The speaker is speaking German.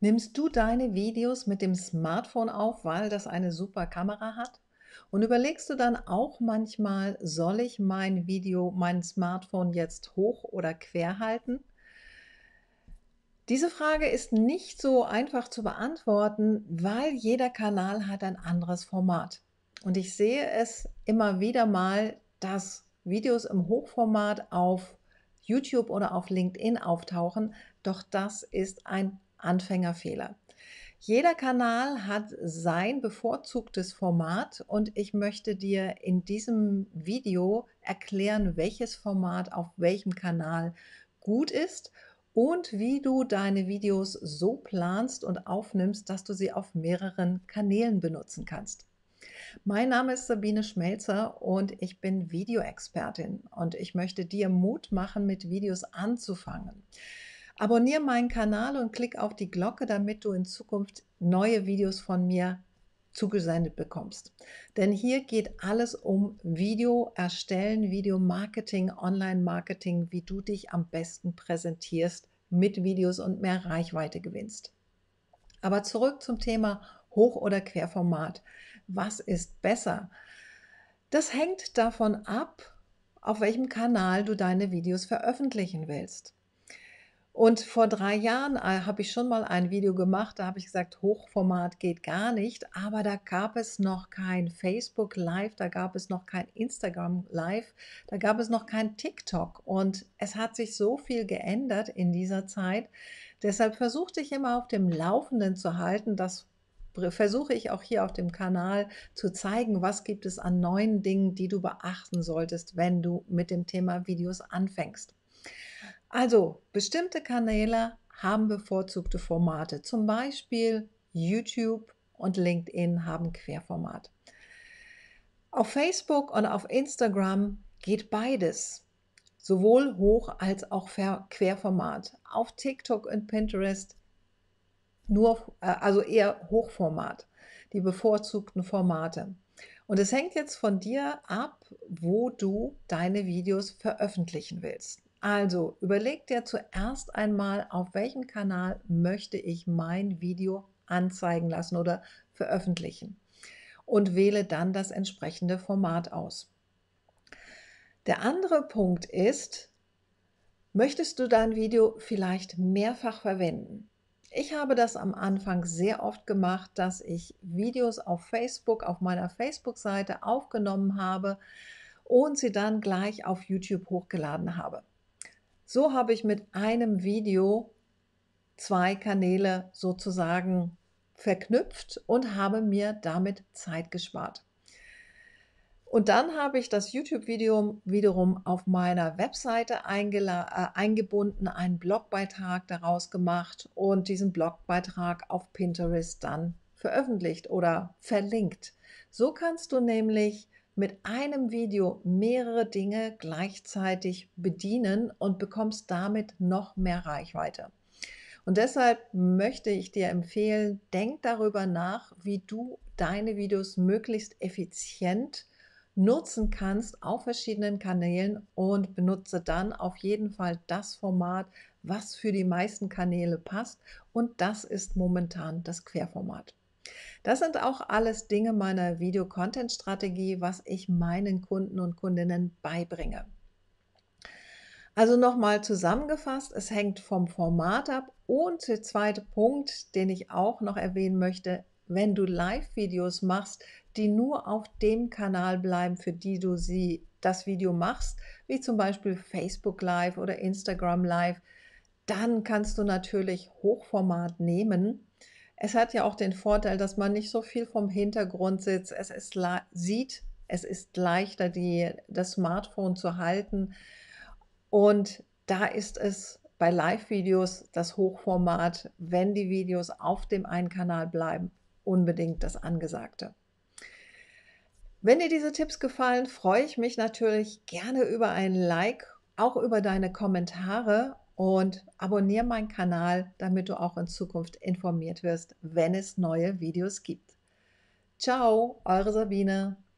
Nimmst du deine Videos mit dem Smartphone auf, weil das eine super Kamera hat? Und überlegst du dann auch manchmal, soll ich mein Smartphone jetzt hoch oder quer halten? Diese Frage ist nicht so einfach zu beantworten, weil jeder Kanal hat ein anderes Format. Und ich sehe es immer wieder mal, dass Videos im Hochformat auf YouTube oder auf LinkedIn auftauchen, doch das ist ein Anfängerfehler. Jeder Kanal hat sein bevorzugtes Format und ich möchte dir in diesem Video erklären, welches Format auf welchem Kanal gut ist und wie du deine Videos so planst und aufnimmst, dass du sie auf mehreren Kanälen benutzen kannst. Mein Name ist Sabine Schmelzer und ich bin Videoexpertin und ich möchte dir Mut machen, mit Videos anzufangen. Abonniere meinen Kanal und klick auf die Glocke, damit du in Zukunft neue Videos von mir zugesendet bekommst. Denn hier geht alles um Video erstellen, Videomarketing, Online-Marketing, wie du dich am besten präsentierst mit Videos und mehr Reichweite gewinnst. Aber zurück zum Thema Hoch- oder Querformat. Was ist besser? Das hängt davon ab, auf welchem Kanal du deine Videos veröffentlichen willst. Und vor 3 Jahren, habe ich schon mal ein Video gemacht, da habe ich gesagt: „Hochformat geht gar nicht“, aber da gab es noch kein Facebook Live, da gab es noch kein Instagram Live, da gab es noch kein TikTok und es hat sich so viel geändert in dieser Zeit. Deshalb versuche dich immer auf dem Laufenden zu halten. Das versuche ich auch hier auf dem Kanal zu zeigen, was gibt es an neuen Dingen, die du beachten solltest, wenn du mit dem Thema Videos anfängst. Also, bestimmte Kanäle haben bevorzugte Formate. Zum Beispiel YouTube und LinkedIn haben Querformat. Auf Facebook und auf Instagram geht beides, sowohl Hoch- als auch Querformat. Auf TikTok und Pinterest also eher Hochformat, die bevorzugten Formate. Und es hängt jetzt von dir ab, wo du deine Videos veröffentlichen willst. Also überleg dir zuerst einmal, auf welchem Kanal möchte ich mein Video anzeigen lassen oder veröffentlichen und wähle dann das entsprechende Format aus. Der andere Punkt ist, möchtest du dein Video vielleicht mehrfach verwenden? Ich habe das am Anfang sehr oft gemacht, dass ich Videos auf Facebook, auf meiner Facebook-Seite aufgenommen habe und sie dann gleich auf YouTube hochgeladen habe. So habe ich mit einem Video 2 Kanäle sozusagen verknüpft und habe mir damit Zeit gespart. Und dann habe ich das YouTube-Video wiederum auf meiner Webseite eingebunden, einen Blogbeitrag daraus gemacht und diesen Blogbeitrag auf Pinterest dann veröffentlicht oder verlinkt. So kannst du nämlich mit einem Video mehrere Dinge gleichzeitig bedienen und bekommst damit noch mehr Reichweite. Und deshalb möchte ich dir empfehlen, denk darüber nach, wie du deine Videos möglichst effizient nutzen kannst auf verschiedenen Kanälen und benutze dann auf jeden Fall das Format, was für die meisten Kanäle passt und das ist momentan das Querformat. Das sind auch alles Dinge meiner Video-Content-Strategie, was ich meinen Kunden und Kundinnen beibringe. Also nochmal zusammengefasst, es hängt vom Format ab und der zweite Punkt, den ich auch noch erwähnen möchte, wenn du Live-Videos machst, die nur auf dem Kanal bleiben, für die du das Video machst, wie zum Beispiel Facebook Live oder Instagram Live, dann kannst du natürlich Hochformat nehmen. Es hat ja auch den Vorteil, dass man nicht so viel vom Hintergrund sieht, es ist leichter, das Smartphone zu halten und da ist es bei Live-Videos das Hochformat, wenn die Videos auf dem einen Kanal bleiben, unbedingt das Angesagte. Wenn dir diese Tipps gefallen, freue ich mich natürlich gerne über ein Like, auch über deine Kommentare und abonniere meinen Kanal, damit du auch in Zukunft informiert wirst, wenn es neue Videos gibt. Ciao, eure Sabine.